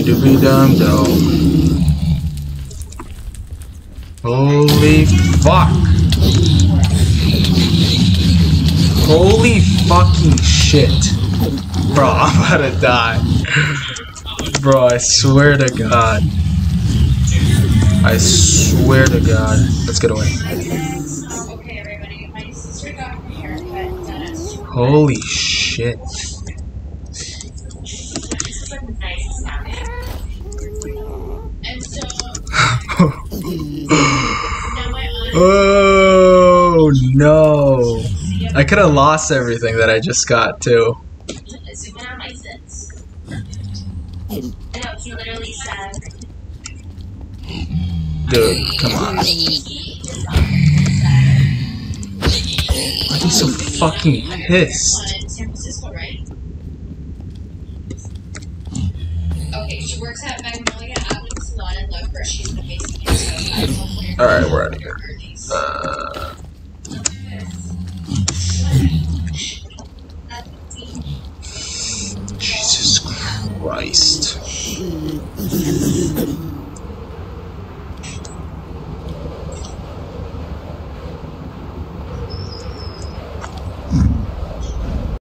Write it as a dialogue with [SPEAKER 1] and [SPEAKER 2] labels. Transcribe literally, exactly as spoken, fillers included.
[SPEAKER 1] doobie dum dum. Holy fuck! Holy fucking shit! Bro, I'm about to die. Bro, I swear to God. I swear to God. Let's get away.
[SPEAKER 2] Okay, everybody. My sister got her haircut done at two.
[SPEAKER 1] Holy shit.
[SPEAKER 2] This is a nice sounding. And so now my aunt.
[SPEAKER 1] Oh no. I could have lost everything that I just got too.
[SPEAKER 2] Zoom in on my sits. I know, he literally said.
[SPEAKER 1] Dude, come on. Why are you so fucking pissed?
[SPEAKER 2] San Francisco, right? Okay, she works at Magnolia Avenue Salon in Lover. She's an amazing hairstylist.
[SPEAKER 1] Alright, we're out of here. Uh, Jesus Christ.